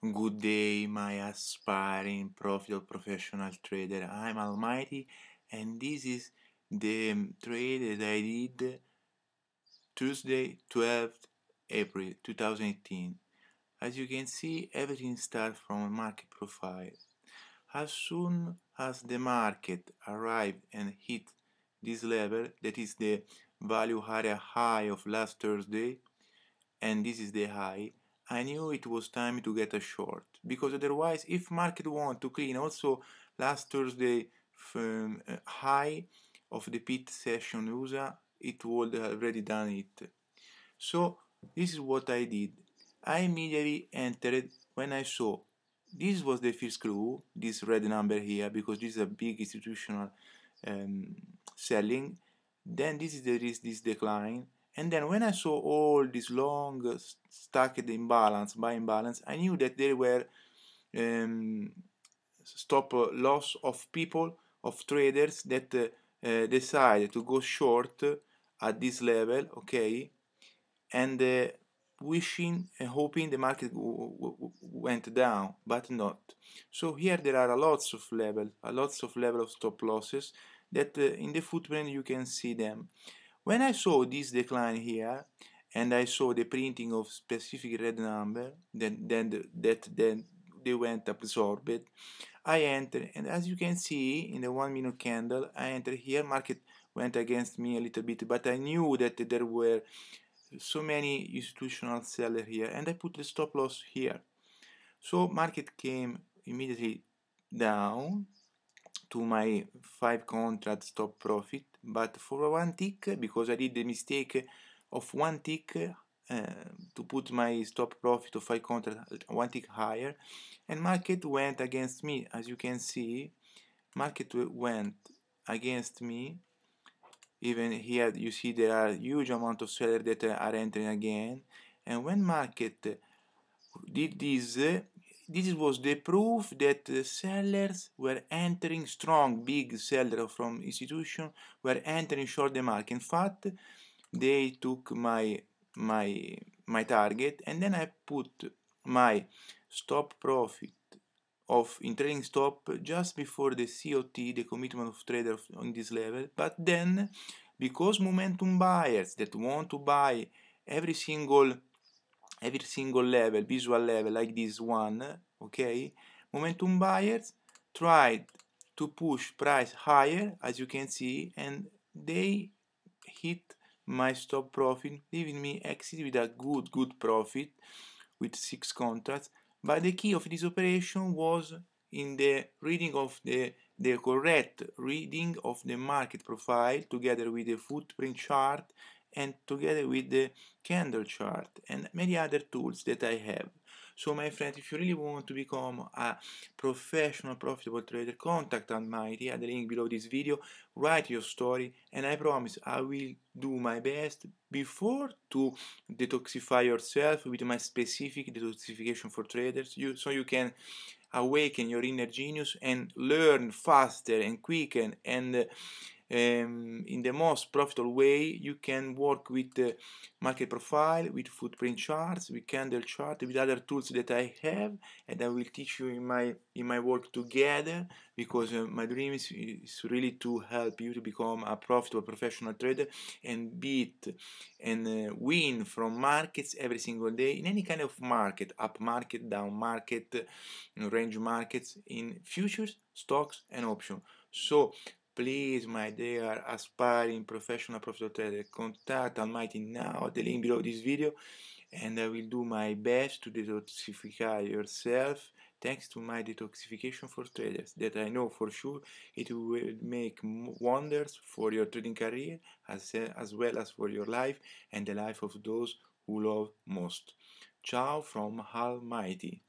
Good day, my aspiring profitable professional trader. I'm Almighty, and this is the trade that I did Tuesday, 12th April 2018. As you can see, everything starts from a market profile. As soon as the market arrived and hit this level, that is the value area high of last Thursday, and this is the high, I knew it was time to get a short, because otherwise if market want to clean also last Thursday high of the pit session USA, it would have already done it. So this is what I did. I immediately entered when I saw this was the first clue, this red number here, because this is a big institutional selling. Then there is this decline, and then when I saw all this long stacked imbalance, buy imbalance, I knew that there were stop loss of people, of traders that decided to go short at this level, okay, and wishing and hoping the market went down, but not. So here there are lots of level of stop losses that in the footprint you can see them. When I saw this decline here, and I saw the printing of specific red number, then they went absorbed, I entered, and as you can see in the 1 minute candle, I entered here, market went against me a little bit, but I knew that there were so many institutional sellers here, and I put the stop loss here. So market came immediately down to my 5 contract stop profit, but for one tick, because I did the mistake of one tick to put my stop profit of 5 contract one tick higher, and market went against me. As you can see, market went against me. Even here you see there are huge amount of sellers that are entering again, and when market did this was the proof that the sellers were entering strong. Big sellers from institution were entering short the market. In fact, they took my target, and then I put my stop profit of in trading stop just before the COT, the commitment of trader on this level. But then, because momentum buyers that want to buy every single level, visual level like this one, okay, momentum buyers tried to push price higher, as you can see, and they hit my stop profit, leaving me exit with a good profit with 6 contracts. But the key of this operation was in the reading of the correct reading of the market profile together with the footprint chart and together with the candle chart and many other tools that I have. So my friend, if you really want to become a professional profitable trader, contact Almighty at the link below this video, write your story, and I promise I will do my best before to detoxify yourself with my specific detoxification for traders, so you can awaken your inner genius and learn faster and quicker and in the most profitable way. You can work with market profile, with footprint charts, with candle chart, with other tools that I have, and I will teach you in my work together, because my dream is really to help you to become a profitable professional trader and beat and win from markets every single day in any kind of market, up market, down market, range markets, in futures, stocks, and options. So please, my dear aspiring professional profitable trader, contact Almighty now at the link below this video, and I will do my best to detoxify yourself thanks to my detoxification for traders, that I know for sure it will make wonders for your trading career as well as for your life and the life of those who love most. Ciao from Almighty.